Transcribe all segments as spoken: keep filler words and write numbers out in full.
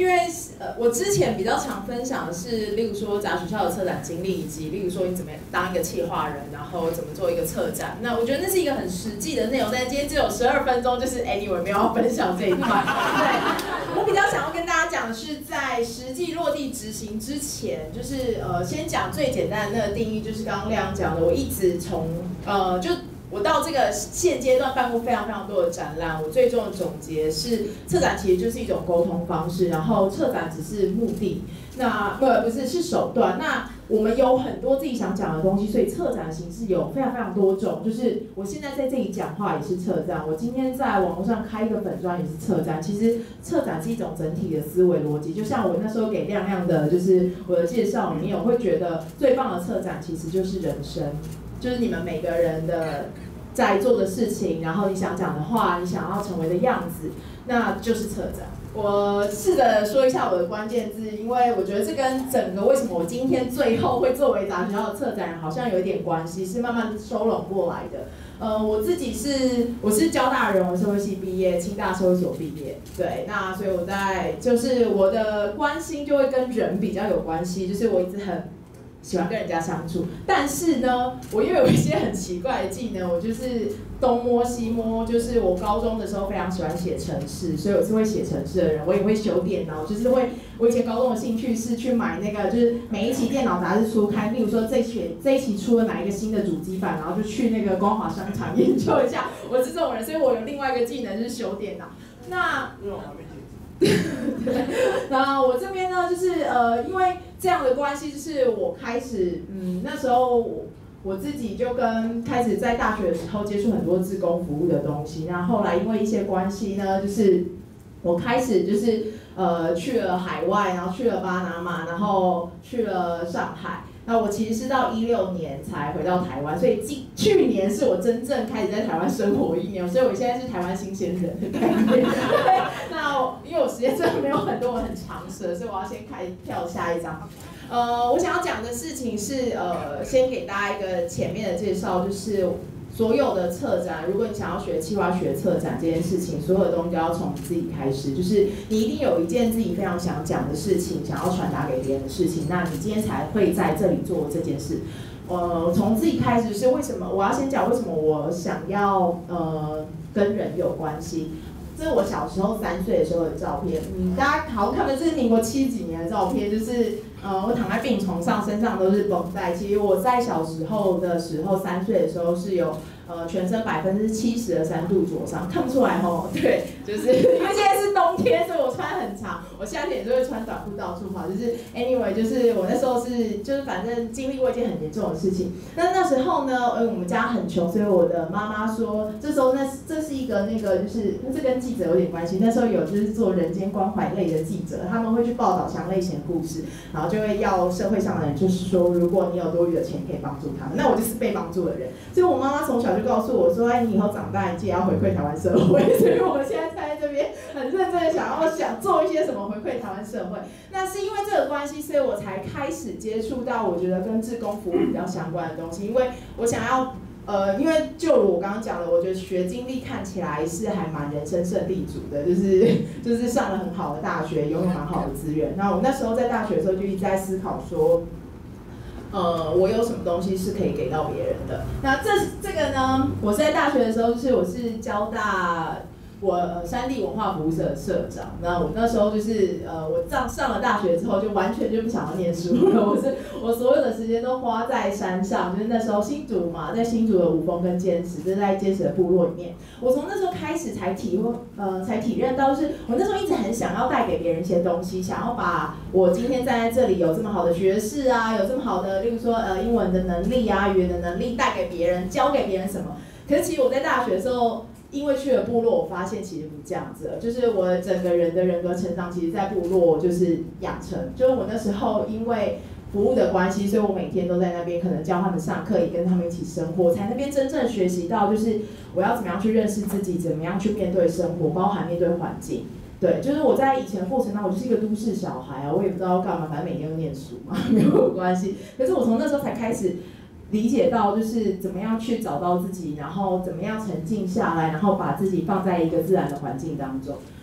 因为呃，我之前比较常分享的是，例如说杂学校的策展经历，以及例如说你怎么当一个企划人，然后怎么做一个策展。那我觉得那是一个很实际的内容，但今天只有十二分钟，就是 anyway 没有要分享这一块。对，我比较想要跟大家讲的是，在实际落地执行之前，就是呃，先讲最简单的那个定义，就是刚刚亮讲的，我一直从呃就。我到这个现阶段办过非常非常多的展览，我最终的总结是，策展其实就是一种沟通方式，然后策展只是目的，那不不是是手段。那我们有很多自己想讲的东西，所以策展形式有非常非常多种。就是我现在在这里讲话也是策展，我今天在网络上开一个粉专也是策展。其实策展是一种整体的思维逻辑，就像我那时候给亮亮的，就是我的介绍里面，我会觉得最棒的策展其实就是人生。就是你们每个人的在做的事情，然后你想讲的话，你想要成为的样子，那就是策展。我试着说一下我的关键字，因为我觉得这跟整个为什么我今天最后会作为杂学校的策展人好像有一点关系，是慢慢收拢过来的。呃，我自己是我是交大人文社会系毕业，清大社会所毕业，对，那所以我在就是我的关心就会跟人比较有关系，就是我一直很喜欢跟人家相处，但是呢，我又有一些很奇怪的技能，我就是东摸西摸。就是我高中的时候非常喜欢写程式，所以我是会写程式的人，我也会修电脑，就是会。我以前高中的兴趣是去买那个，就是每一期电脑杂志初刊，例如说这一期这一期出了哪一个新的主机版，然后就去那个光华商场研究一下。我是这种人，所以我有另外一个技能就是修电脑。那那我这边呢，就是呃，因为这样的关系，就是我开始，嗯，那时候我我自己就跟开始在大学的时候接触很多志工服务的东西。那后来因为一些关系呢，就是我开始就是呃去了海外，然后去了巴拿马，然后去了上海。那我其实是到一六年才回到台湾，所以今去年是我真正开始在台湾生活一年，所以我现在是台湾新鲜人的概念。那因为我时间真的没有很多，我很长舌，所以我要先开跳下一张。呃，我想要讲的事情是，呃，先给大家一个前面的介绍，就是所有的策展，如果你想要学企划学策展这件事情，所有的东西都要从自己开始，就是你一定有一件自己非常想讲的事情，想要传达给别人的事情，那你今天才会在这里做这件事。呃，从自己开始是为什么？我要先讲为什么我想要呃跟人有关系。这是我小时候三岁的时候的照片，嗯，大家好看的这是民国七几年的照片，就是呃我躺在病床上，身上都是绷带。其实我在小时候的时候，三岁的时候是有呃全身百分之七十的三度灼伤，看不出来吼，对，就是因为现在是冬天，所以我穿很长，我夏天也就会穿短裤到处跑。就是 anyway， 就是我那时候是就是反正经历过一件很严重的事情。那那时候呢，呃我们家很穷，所以我的妈妈说，这时候那这是一个那个就是那这跟记者有点关系。那时候有就是做人间关怀类的记者，他们会去报道强类型的故事，然后就会要社会上的人，就是说如果你有多余的钱可以帮助他们，那我就是被帮助的人。所以我妈妈从小就告诉我说，哎，你以后长大你记得要回馈台湾社会。所以我现在在这边很认真的想要想做一些什么回馈台湾社会。那是因为这个关系，所以我才开始接触到我觉得跟志工服务比较相关的东西，因为我想要。呃，因为就如我刚刚讲的，我觉得学经历看起来是还蛮人生胜利组的，就是就是上了很好的大学，拥有蛮好的资源。那我那时候在大学的时候就一直在思考说，呃，我有什么东西是可以给到别人的。那这这个呢，我是在大学的时候，就是我是交大。我山地文化服务社的社长，那我那时候就是呃，我上上了大学之后就完全就不想要念书了，我是我所有的时间都花在山上，就是那时候新竹嘛，在新竹的五峰跟坚持，就是在坚持的部落里面，我从那时候开始才体会呃才体认到，就是我那时候一直很想要带给别人一些东西，想要把我今天站在这里有这么好的学识啊，有这么好的，例如说呃英文的能力啊，语言的能力带给别人，教给别人什么。可是其实我在大学的时候。因为去了部落，我发现其实不这样子了，就是我整个人的人格成长，其实在部落就是养成。就是我那时候因为服务的关系，所以我每天都在那边，可能教他们上课，也跟他们一起生活，才那边真正学习到，就是我要怎么样去认识自己，怎么样去面对生活，包含面对环境。对，就是我在以前的过程当中，我就是一个都市小孩啊，我也不知道干嘛，反正每天都念书嘛，没有关系。可是我从那时候才开始。理解到就是怎么样去找到自己，然后怎么样沉静下来，然后把自己放在一个自然的环境当中。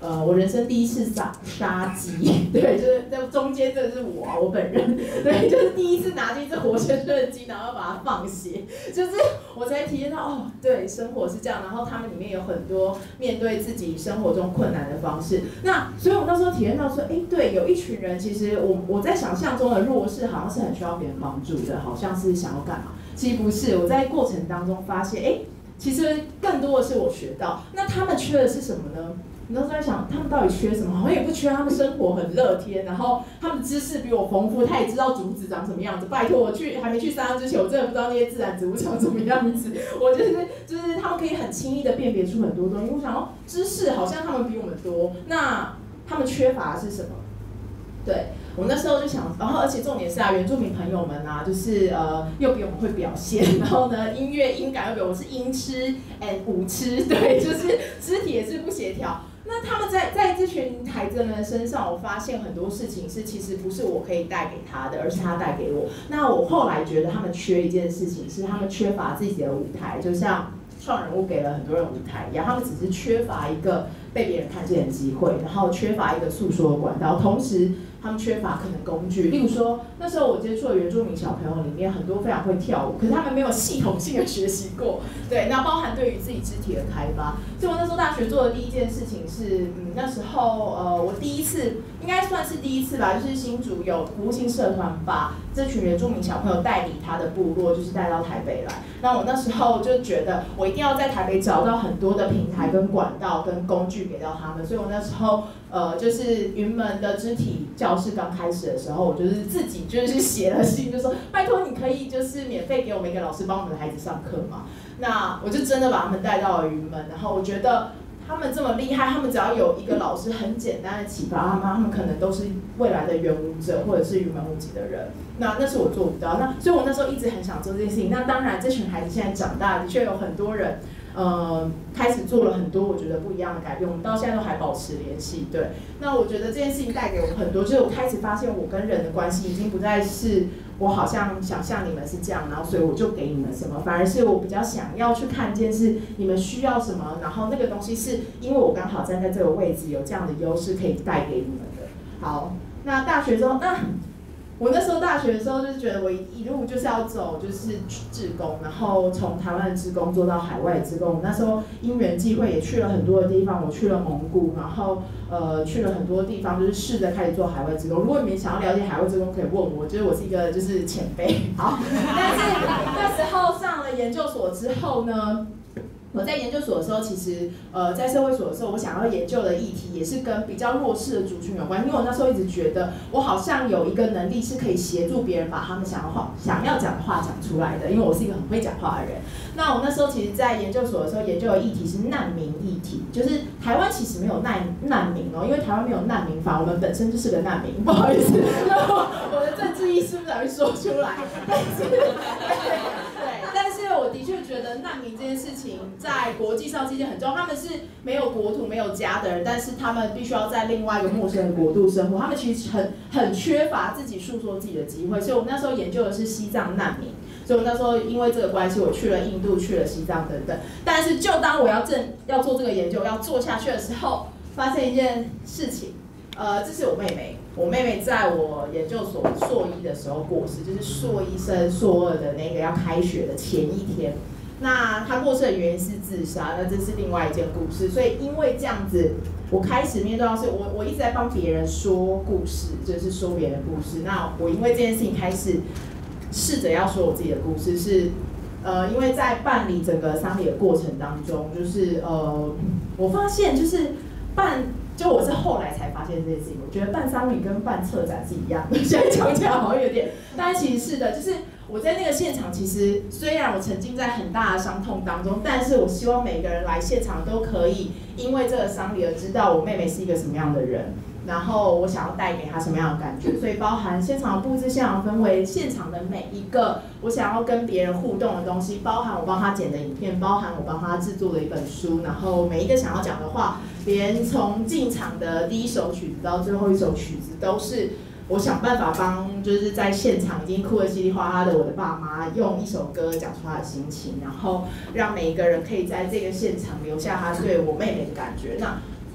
呃，我人生第一次杀杀鸡，对，就是在中间这是我啊，我本人，对，就是第一次拿进这活生生的鸡，然后把它放血，就是我才体验到哦，对，生活是这样，然后他们里面有很多面对自己生活中困难的方式。那所以我那时候体验到说，哎，对，有一群人，其实我我在想象中的弱势好像是很需要别人帮助的，好像是想要干嘛？其实不是，我在过程当中发现，哎，其实更多的是我学到，那他们缺的是什么呢？你都在想他们到底缺什么？好像也不缺，他们生活很乐天，然后他们知识比我丰富，他也知道竹子长什么样子。拜托，我去还没去山上之前，我真的不知道那些自然植物长什么样子。我就是就是他们可以很轻易的辨别出很多东西。我想哦，知识好像他们比我们多，那他们缺乏的是什么？对。我那时候就想，然后而且重点是啊，原住民朋友们啊，就是呃又比我们会表现，然后呢音乐音感又比我是音痴 and 舞痴，对，就是肢体也是不协调。那他们在在这群孩子们身上，我发现很多事情是其实不是我可以带给他的，而是他带给我。那我后来觉得他们缺一件事情，是他们缺乏自己的舞台，就像创人物给了很多人舞台一样，他们只是缺乏一个被别人看见的机会，然后缺乏一个诉说的管道，同时他们缺乏可能工具。例如说，那时候我接触的原住民小朋友里面，很多非常会跳舞，可是他们没有系统性的学习过。对，那包含对于自己肢体的开发。所以我那时候大学做的第一件事情是，嗯，那时候呃，我第一次应该算是第一次吧，就是新竹有服务性社团把这群原住民小朋友带离他的部落，就是带到台北来。那我那时候就觉得，我一定要在台北找到很多的平台跟管道跟工具给到他们，所以我那时候呃，就是云门的肢体教室刚开始的时候，我就是自己就是写了信，就说拜托你可以就是免费给我们一个老师帮我们的孩子上课嘛。那我就真的把他们带到了云门，然后我觉得他们这么厉害，他们只要有一个老师很简单的启发他们，他们可能都是未来的原舞者或者是云门舞集的人。那那是我做不到，那所以我那时候一直很想做这件事情。那当然，这群孩子现在长大，的确有很多人。呃，开始做了很多我觉得不一样的改变，我们到现在都还保持联系。对，那我觉得这件事情带给我很多，就是我开始发现我跟人的关系已经不再是我好像想象你们是这样，然后所以我就给你们什么，反而是我比较想要去看见是你们需要什么，然后那个东西是因为我刚好站在这个位置，有这样的优势可以带给你们的。好，那大学之后，那我那时候大学的时候就是觉得我一路就是要走就是志工，然后从台湾的志工做到海外的志工。我那时候因缘际会也去了很多的地方，我去了蒙古，然后呃去了很多地方，就是试着开始做海外志工。如果你们想要了解海外志工，可以问我，就是我是一个就是前辈。好，但是那时候上了研究所之后呢？我在研究所的时候，其实呃在社会所的时候，我想要研究的议题也是跟比较弱势的族群有关，因为我那时候一直觉得我好像有一个能力是可以协助别人把他们想要话想要讲的话讲出来的，因为我是一个很会讲话的人。那我那时候其实，在研究所的时候研究的议题是难民议题，就是台湾其实没有难难民哦，因为台湾没有难民法，我们本身就是个难民，不好意思，我的政治意识不小心说出来，但是对。但是我的确觉得难民这件事情在国际上是一件很重要，他们是没有国土、没有家的人，但是他们必须要在另外一个陌生的国度生活，他们其实很很缺乏自己诉说自己的机会。所以我那时候研究的是西藏难民，所以我那时候因为这个关系，我去了印度、去了西藏等等。但是就当我要正要做这个研究、要做下去的时候，发现一件事情，呃，这是我妹妹。我妹妹在我研究所硕一的时候过世，就是硕一升硕二的那个要开学的前一天。那她过世的原因是自杀，那这是另外一件故事。所以因为这样子，我开始面对到是我我一直在帮别人说故事，就是说别人的故事。那我因为这件事情开始试着要说我自己的故事，是呃，因为在办理整个丧礼的过程当中，就是呃，我发现就是办。就我是后来才发现这件事情，我觉得办丧礼跟办策展是一样的。现在讲起来好像有点，但其实是的，就是我在那个现场，其实虽然我沉浸在很大的伤痛当中，但是我希望每个人来现场都可以因为这个丧礼而知道我妹妹是一个什么样的人，然后我想要带给她什么样的感觉。所以包含现场的布置、现场的氛围、现场的每一个我想要跟别人互动的东西，包含我帮她剪的影片，包含我帮她制作的一本书，然后每一个想要讲的话。连从进场的第一首曲子到最后一首曲子，都是我想办法帮，就是在现场已经哭得稀里哗啦的我的爸妈，用一首歌讲出他的心情，然后让每一个人可以在这个现场留下他对我妹妹的感觉。那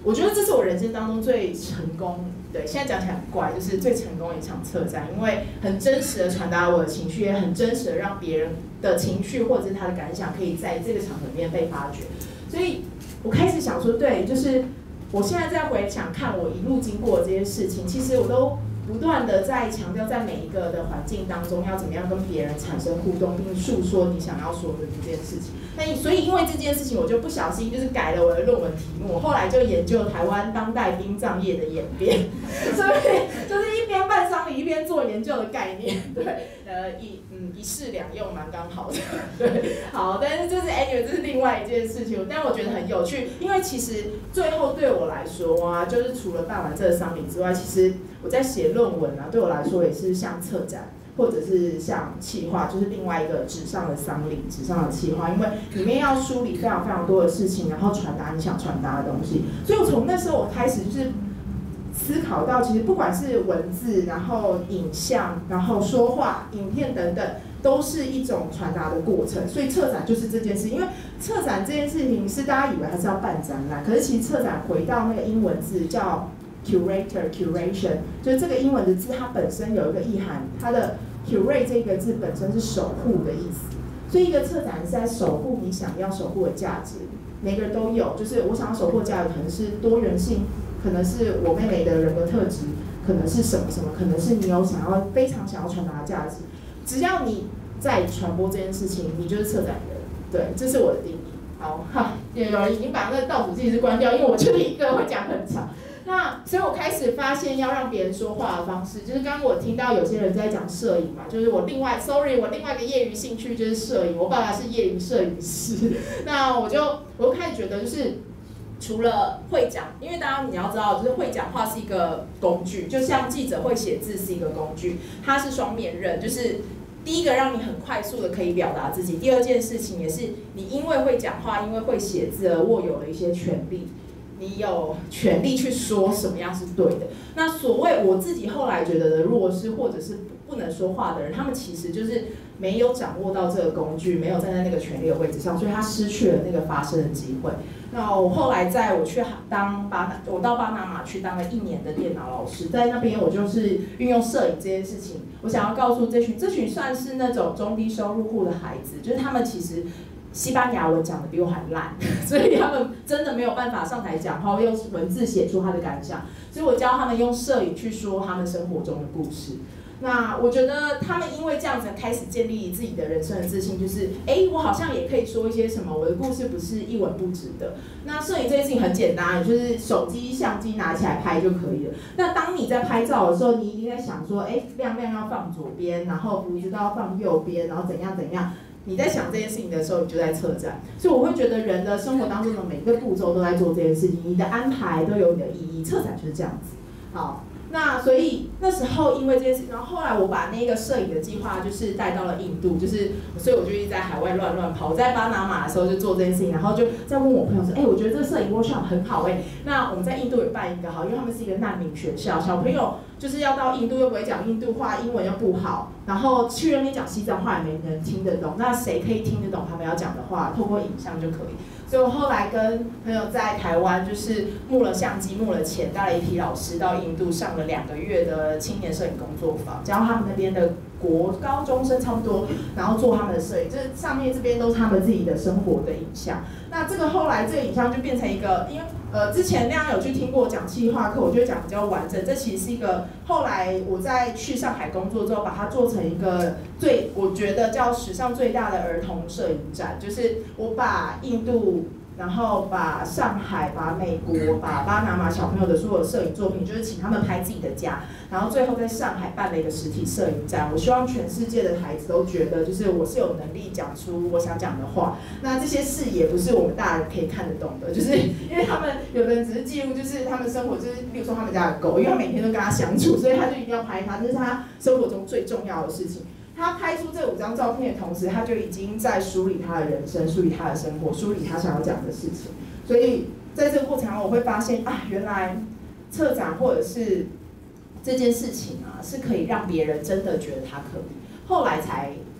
我觉得这是我人生当中最成功，对，现在讲起来很怪，就是最成功的一场策展，因为很真实的传达我的情绪，也很真实的让别人的情绪或者是他的感想可以在这个场合里面被发掘。所以我开始想说，对，就是我现在在回想看我一路经过的这些事情，其实我都不断的在强调，在每一个的环境当中要怎么样跟别人产生互动，并诉说你想要说的这件事情。那所以因为这件事情，我就不小心就是改了我的论文题目。我后来就研究台湾当代殡葬业的演变，所以就是一边办丧礼一边做研究的概念。对，呃，一嗯一式两用，蛮刚好的。对，好，但是就是 anyway， 这是另外一件事情，但我觉得很有趣，因为其实最后对我来说啊，就是除了办完这个丧礼之外，其实我在写论文啊，对我来说也是像策展。或者是像企划，就是另外一个纸上的丧礼，纸上的企划，因为里面要梳理非常非常多的事情，然后传达你想传达的东西。所以我从那时候我开始就是思考到，其实不管是文字，然后影像，然后说话、影片等等，都是一种传达的过程。所以策展就是这件事，因为策展这件事情是大家以为还是要办展览，可是其实策展回到那个英文字叫curator curation， 就是这个英文的字，它本身有一个意涵，它的 curate 这个字本身是守护的意思，所以一个策展是在守护你想要守护的价值，每个人都有，就是我想要守护的价值可能是多元性，可能是我妹妹的人格特质，可能是什么什么，可能是你有想要非常想要传达的价值，只要你在传播这件事情，你就是策展人，对，这是我的定义。好，哈，有人已经把那个倒数计时关掉，因为我就是一个会讲很长。那所以我开始发现要让别人说话的方式，就是刚刚我听到有些人在讲摄影嘛，就是我另外 ，sorry， 我另外一个业余兴趣就是摄影，我爸爸是业余摄影师，那我就我就开始觉得就是。除了会讲，因为大家你要知道，就是会讲话是一个工具，就像记者会写字是一个工具，它是双面刃，就是第一个让你很快速的可以表达自己，第二件事情也是你因为会讲话，因为会写字而握有了一些权利。你有权利去说什么样是对的。那所谓我自己后来觉得的弱势或者是不能说话的人，他们其实就是没有掌握到这个工具，没有站在那个权力的位置上，所以他失去了那个发声的机会。那我后来在我去当巴拿，我到巴拿马去当了一年的电脑老师，在那边我就是运用摄影这件事情，我想要告诉这群这群算是那种中低收入户的孩子，就是他们其实。西班牙文讲的比我还烂，所以他们真的没有办法上台讲话，用文字写出他的感想。所以我教他们用摄影去说他们生活中的故事。那我觉得他们因为这样子开始建立自己的人生的自信，就是哎，我好像也可以说一些什么，我的故事不是一文不值的。那摄影这件事情很简单，就是手机相机拿起来拍就可以了。那当你在拍照的时候，你一定在想说，哎，亮亮要放左边，然后胡子都要放右边，然后怎样怎样。你在想这件事情的时候，你就在策展，所以我会觉得人的生活当中的每个步骤都在做这件事情，你的安排都有你的意义，策展就是这样子。好，那所以那时候因为这件事，然后后来我把那个摄影的计划就是带到了印度，就是所以我就一直在海外乱乱跑。我在巴拿马的时候就做这件事情，然后就在问我朋友说，哎、欸，我觉得这个摄影 workshop 很好哎、欸，那我们在印度也办一个好，因为他们是一个难民学校，小朋友就是要到印度又不会讲印度话，英文又不好。然后去那边讲西藏话也没人听得懂，那谁可以听得懂他们要讲的话？透过影像就可以。所以我后来跟朋友在台湾就是募了相机，募了钱，带了一批老师到印度上了两个月的青年摄影工作坊，教他们那边的国高中生差不多，然后做他们的摄影，这上面这边都是他们自己的生活的影像。那这个后来这个影像就变成一个，因为呃之前那样有去听过讲企划课，我就讲比较完整。这其实是一个后来我在去上海工作之后，把它做成一个最我觉得叫史上最大的儿童摄影展，就是我把印度。然后把上海、把美国、把巴拿马小朋友的所有摄影作品，就是请他们拍自己的家，然后最后在上海办了一个实体摄影展。我希望全世界的孩子都觉得，就是我是有能力讲出我想讲的话。那这些视野不是我们大人可以看得懂的，就是因为他们有的人只是记录，就是他们生活，就是例如说他们家的狗，因为他每天都跟他相处，所以他就一定要拍它，这是他生活中最重要的事情。他拍出这五张照片的同时，他就已经在梳理他的人生，梳理他的生活，梳理他想要讲的事情。所以在这个过程中，我会发现啊，原来策展或者是这件事情啊，是可以让别人真的觉得他可以。后来才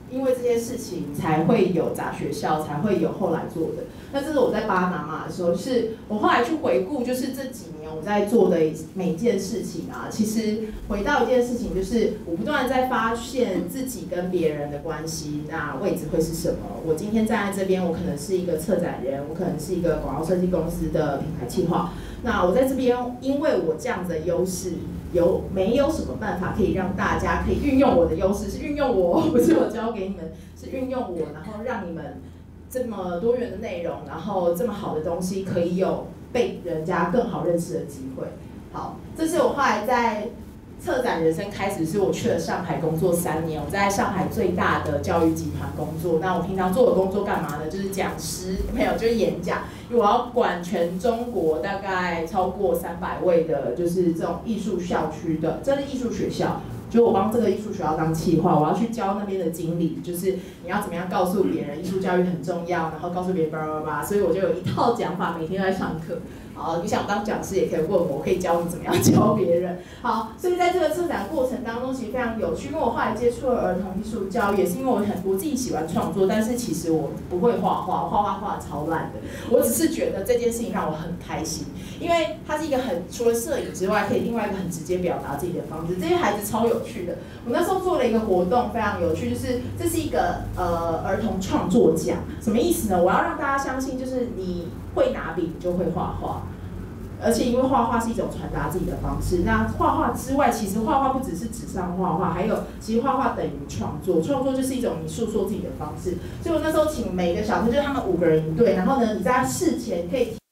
因为这些事情才会有杂学校，才会有后来做的。那这是我在巴拿马的时候，就是我后来去回顾，就是这几年我在做的每一件事情啊，其实回到一件事情，就是我不断的在发现自己跟别人的关系，那位置会是什么？我今天站在这边，我可能是一个策展人，我可能是一个广告设计公司的品牌企划。那我在这边，因为我这样子的优势。有没有什么办法可以让大家可以运用我的优势？是运用我，不是我教给你们，是运用我，然后让你们这么多元的内容，然后这么好的东西，可以有被人家更好认识的机会。好，这是我后来在策展人生开始，是我去了上海工作三年，我在上海最大的教育集团工作。那我平常做的工作干嘛呢？就是讲师，没有，就是演讲。因为我要管全中国大概超过三百位的，就是这种艺术校区的，这是艺术学校。就我帮这个艺术学校当企划，我要去教那边的经理，就是你要怎么样告诉别人艺术教育很重要，然后告诉别人叭叭叭，所以我就有一套讲法，每天都在上课。好，你想当讲师也可以问我，我可以教你怎么样教别人。好，所以在这个策展过程当中，其实非常有趣，因为我后来接触了儿童艺术教育，也是因为我很我自己喜欢创作，但是其实我不会画画，我画画画得超烂的。我只是觉得这件事情让我很开心，因为它是一个很除了摄影之外，可以另外一个很直接表达自己的方式。这些孩子超有趣的。我那时候做了一个活动，非常有趣，就是这是一个呃儿童创作奖，什么意思呢？我要让大家相信，就是你会拿笔，你就会画画。而且因为画画是一种传达自己的方式，那画画之外，其实画画不只是纸上画画，还有其实画画等于创作，创作就是一种你诉说自己的方式。所以我那时候请每个小朋友，就是他们五个人一队，然后呢，你在事前可以。